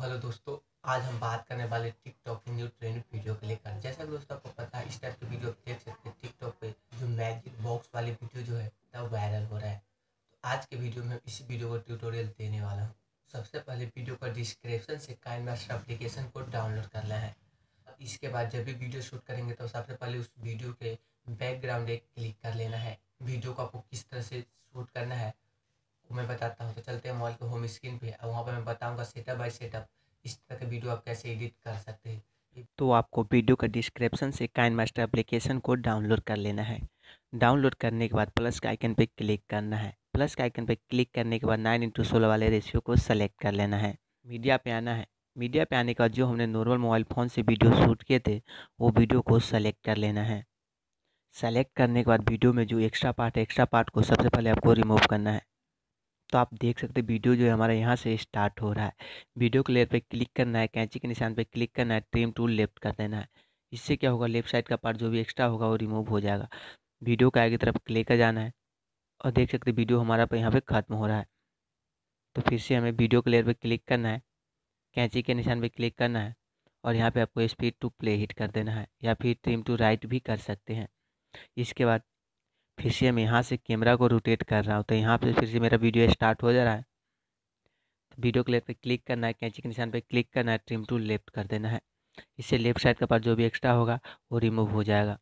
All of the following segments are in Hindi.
हेलो दोस्तों, आज हम बात करने वाले टिकटॉक की न्यू ट्रेंड वीडियो को लेकर। जैसा कि दोस्तों आपको पता है, इस टाइप की वीडियो आप देख सकते हैं टिकटॉक पे। जो मैजिक बॉक्स वाली वीडियो जो है वो वायरल हो रहा है। तो आज के वीडियो में हम इसी वीडियो को ट्यूटोरियल देने वाला हूँ। सबसे पहले वीडियो का डिस्क्रिप्शन से काइनमास्टर एप्लीकेशन को डाउनलोड करना है। इसके बाद जब भी वीडियो शूट करेंगे तो सबसे पहले उस वीडियो के बैकग्राउंड एक क्लिक कर लेना है। वीडियो को आपको किस तरह से शूट करना है वो मैं बताता हूँ। तो चलते हैं मोबाइल के होम स्क्रीन पे और वहाँ पर मैं बताऊँगा सेटअप बाय सेटअप इस तरह के वीडियो आप कैसे एडिट कर सकते हैं। तो आपको वीडियो का डिस्क्रिप्शन से काइनमास्टर एप्लीकेशन को डाउनलोड कर लेना है। डाउनलोड करने के बाद प्लस के आइकन पे क्लिक करना है। प्लस के आइकन पे क्लिक करने के बाद 9:16 वाले रेशियो को सेलेक्ट कर लेना है। मीडिया पे आना है। मीडिया पे आने के बाद जो हमने नॉर्मल मोबाइल फ़ोन से वीडियो शूट किए थे वो वीडियो को सेलेक्ट कर लेना है। सेलेक्ट करने के बाद वीडियो में जो एक्स्ट्रा पार्ट को सबसे पहले आपको रिमूव करना है। तो आप देख सकते हैं वीडियो जो है हमारा यहाँ से स्टार्ट हो रहा है। वीडियो के लेयर पे क्लिक करना है, कैंची के निशान पे क्लिक करना है, ट्रिम टूल लेफ्ट कर देना है। इससे क्या होगा, लेफ्ट साइड का पार्ट जो भी एक्स्ट्रा होगा वो रिमूव हो जाएगा। वीडियो के आगे तरफ लेकर जाना है और देख सकते हैं वीडियो हमारा यहाँ पे ख़त्म हो रहा है। तो फिर से हमें वीडियो के लेयर पे क्लिक करना है, कैंची के निशान पे क्लिक करना है और यहाँ पे आपको स्पीड टू प्ले हिट कर देना है या फिर ट्रिम टू राइट भी कर सकते हैं। इसके बाद फिर से हम यहाँ से कैमरा को रोटेट कर रहा हूँ तो यहाँ पे फिर से मेरा वीडियो स्टार्ट हो जा रहा है। वीडियो के लेफ्ट पे क्लिक करना है, कैंची के निशान पे क्लिक करना है, ट्रिम टू लेफ्ट कर देना है। इससे लेफ्ट साइड का पार्ट जो भी एक्स्ट्रा होगा वो रिमूव हो जाएगा।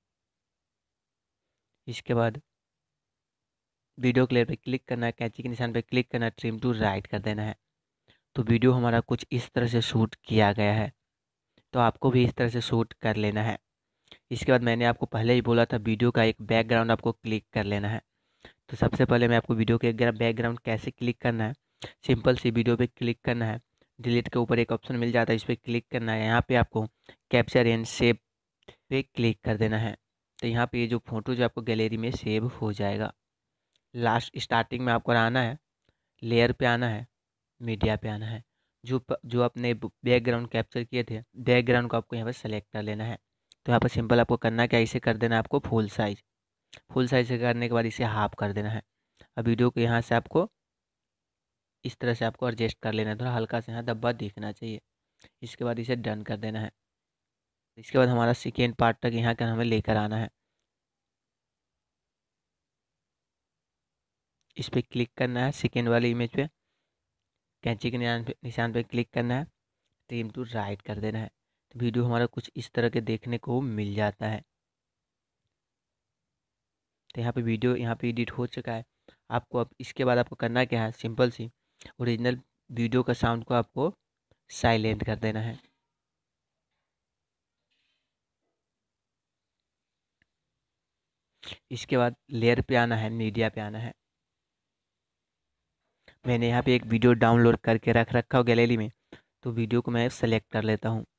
इसके बाद वीडियो के लेयर पे क्लिक करना है, कैंची के निशान पे क्लिक करना है, ट्रिम टू राइट कर देना है। तो वीडियो हमारा कुछ इस तरह से शूट किया गया है। तो आपको भी इस तरह से शूट कर लेना है। इसके बाद मैंने आपको पहले ही बोला था वीडियो का एक बैकग्राउंड आपको क्लिक कर लेना है। तो सबसे पहले मैं आपको वीडियो के बैकग्राउंड कैसे क्लिक करना है, सिंपल सी वीडियो पे क्लिक करना है। डिलीट के ऊपर एक ऑप्शन मिल जाता है, इस पर क्लिक करना है। यहाँ पे आपको कैप्चर एंड सेव पे क्लिक कर देना है। तो यहाँ पे ये जो फोटो जो आपको गैलरी में सेव हो जाएगा। लास्ट स्टार्टिंग में आपको आना है, लेयर पे आना है, मीडिया पे आना है। जो अपने बैकग्राउंड कैप्चर किए थे बैकग्राउंड को आपको यहाँ पर सेलेक्ट कर लेना है। तो यहाँ पर सिंपल आपको करना क्या, इसे कर देना है आपको फुल साइज से करने के बाद इसे हाफ कर देना है। अब वीडियो को यहाँ से आपको इस तरह से आपको एडजस्ट कर लेना है, थोड़ा हल्का से यहाँ धब्बा दिखना चाहिए। इसके बाद इसे डन कर देना है। इसके बाद हमारा सेकेंड पार्ट तक यहाँ का हमें लेकर आना है। इस पर क्लिक करना है, सेकेंड वाली इमेज पे कैंची के निशान पे क्लिक करना है, ट्रिम टू राइट कर देना है। तो वीडियो हमारा कुछ इस तरह के देखने को मिल जाता है। तो यहाँ पे वीडियो यहाँ पे एडिट हो चुका है। आपको अब इसके बाद आपको करना क्या है, सिंपल सी ओरिजिनल वीडियो का साउंड को आपको साइलेंट कर देना है। इसके बाद लेयर पे आना है, मीडिया पे आना है। मैंने यहाँ पे एक वीडियो डाउनलोड करके रख रखा हो गैलरी में, तो वीडियो को मैं सेलेक्ट कर लेता हूँ।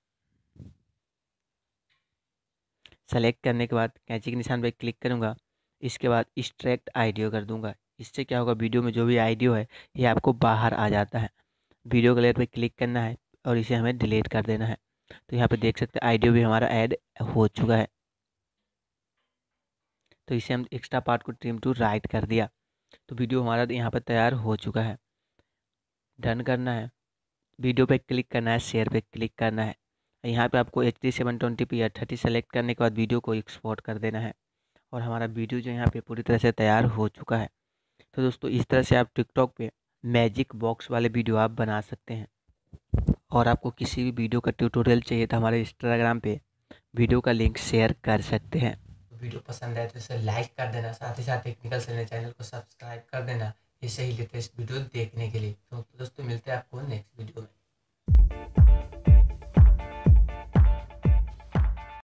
सेलेक्ट करने के बाद कैंची के निशान पे क्लिक करूँगा। इसके बाद एक्सट्रैक्ट ऑडियो कर दूंगा। इससे क्या होगा, वीडियो में जो भी ऑडियो है ये आपको बाहर आ जाता है। वीडियो के लेयर पे क्लिक करना है और इसे हमें डिलीट कर देना है। तो यहाँ पे देख सकते हैं ऑडियो भी हमारा ऐड हो चुका है। तो इसे हम एक्स्ट्रा पार्ट को ट्रिम टू राइट कर दिया। तो वीडियो हमारा यहाँ पर तैयार हो चुका है। डन करना है, वीडियो पे क्लिक करना है, शेयर पे क्लिक करना है। यहाँ पे आपको HD 720p या 30 सेलेक्ट करने के बाद वीडियो को एक्सपोर्ट कर देना है और हमारा वीडियो जो यहाँ पे पूरी तरह से तैयार हो चुका है। तो दोस्तों इस तरह से आप टिकटॉक पे मैजिक बॉक्स वाले वीडियो आप बना सकते हैं। और आपको किसी भी वीडियो का ट्यूटोरियल चाहिए तो हमारे इंस्टाग्राम पे वीडियो का लिंक शेयर कर सकते हैं। तो वीडियो पसंद आए तो इसे लाइक कर देना, साथ ही साथ टेक्निकल से चैनल को सब्सक्राइब कर देना इसे ही लेटेस्ट वीडियो देखने के लिए। तो दोस्तों मिलते हैं आपको नेक्स्ट